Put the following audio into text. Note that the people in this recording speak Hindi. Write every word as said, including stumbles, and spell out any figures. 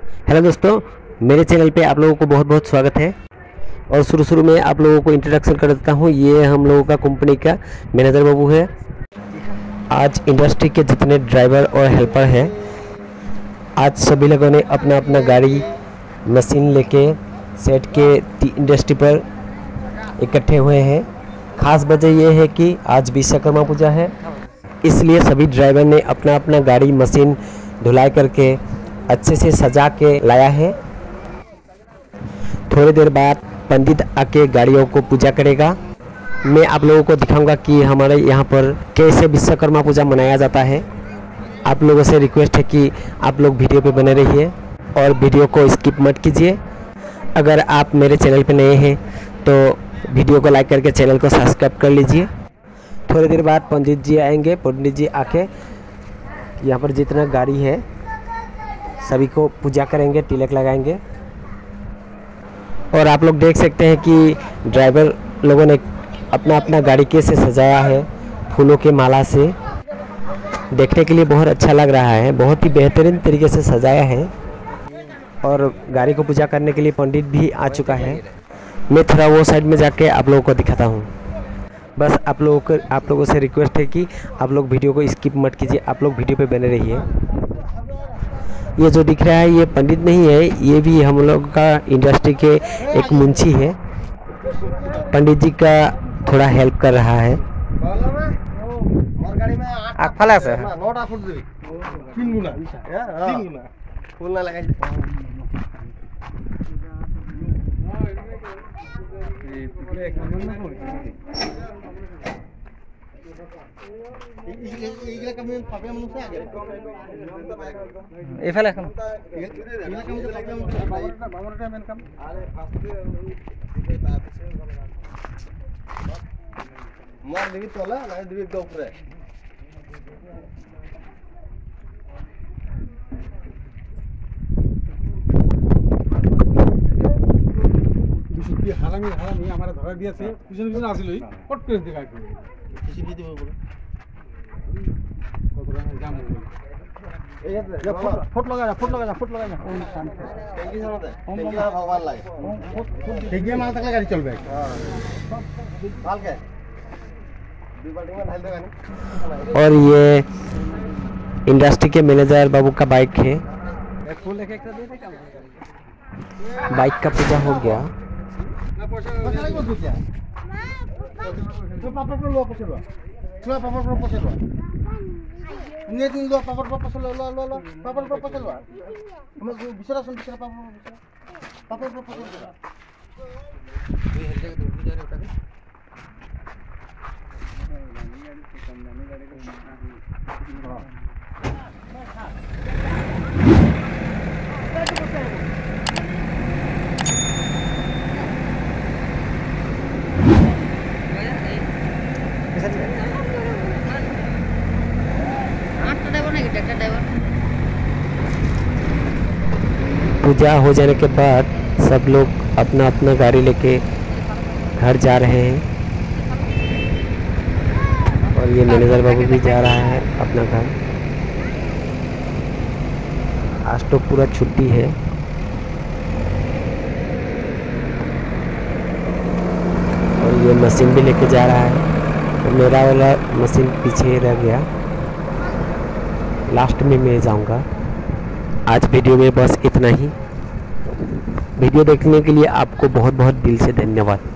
हेलो दोस्तों, मेरे चैनल पे आप लोगों को बहुत बहुत स्वागत है। और शुरू शुरू में आप लोगों को इंट्रोडक्शन कर देता हूँ। ये हम लोगों का कंपनी का मैनेजर बाबू है। आज इंडस्ट्री के जितने ड्राइवर और हेल्पर हैं, आज सभी लोगों ने अपना अपना गाड़ी मशीन लेके सेट के इंडस्ट्री पर इकट्ठे हुए हैं। खास वजह यह है कि आज विश्वकर्मा पूजा है, इसलिए सभी ड्राइवर ने अपना अपना गाड़ी मशीन धुलाई करके अच्छे से सजा के लाया है। थोड़ी देर बाद पंडित आके गाड़ियों को पूजा करेगा। मैं आप लोगों को दिखाऊंगा कि हमारे यहाँ पर कैसे विश्वकर्मा पूजा मनाया जाता है। आप लोगों से रिक्वेस्ट है कि आप लोग वीडियो पे बने रहिए और वीडियो को स्किप मत कीजिए। अगर आप मेरे चैनल पे नए हैं तो वीडियो को लाइक करके चैनल को सब्सक्राइब कर लीजिए। थोड़ी देर बाद पंडित जी आएंगे। पंडित जी आके यहाँ पर जितना गाड़ी है सभी को पूजा करेंगे, तिलक लगाएंगे। और आप लोग देख सकते हैं कि ड्राइवर लोगों ने अपना अपना गाड़ी कैसे सजाया है फूलों के माला से। देखने के लिए बहुत अच्छा लग रहा है, बहुत ही बेहतरीन तरीके से सजाया है। और गाड़ी को पूजा करने के लिए पंडित भी आ चुका है। मैं थोड़ा वो साइड में जाके आप लोगों को दिखाता हूँ। बस आप लोगों को आप लोगों से रिक्वेस्ट है कि आप लोग वीडियो को स्किप मत कीजिए, आप लोग वीडियो पे बने रहिए। ये जो दिख रहा है ये पंडित नहीं है, ये भी हम लोग का इंडस्ट्री के एक मुंशी है। पंडित जी का थोड़ा हेल्प कर रहा है। এইফালে এখন মার দিবি তলা না দিবি উপরে বিশুদ্ধি হারামি হারামি আমারে ধরা দিয়েছে। পিছনে পিছনে আসিলই কট করে দেখা করে কিছু দিতে হবে বলে কত টাকা জাম হবে। फुट लगा फुट लगा फुट लगा टैंकी चलाते टैंकी भगवान लागे टैंकी माल तक गाड़ी चलबे माल के दो बाल्टी में ढाल देगा नहीं। और ये इंडस्ट्री के मैनेजर बाबू का बाइक है। एक फूल एक एक दे दे काम बाइक का पूजा हो गया। ना पैसा पैसा लगे तो क्या तो पापा पर लो पैसा लो थोड़ा पापा पर पैसा लो ने दिन लो पापा पर पैसा लो लो लो लो पापा पर पैसा लो हम बिसरा सुन बिसरा पापा पापा पर पैसा लो ये हर जगह दूर जा रहे होता है कम दामी गाड़ी को पूजा हो जाने के बाद सब लोग अपना अपना गाड़ी लेके घर जा रहे हैं। और ये मैनेजर बाबू भी जा रहा है अपना घर। आज तो पूरा छुट्टी है। और ये मशीन भी लेके जा रहा है। तो मेरा वाला मशीन पीछे रह गया, लास्ट में मैं जाऊंगा। आज वीडियो में बस इतना ही। वीडियो देखने के लिए आपको बहुत बहुत दिल से धन्यवाद।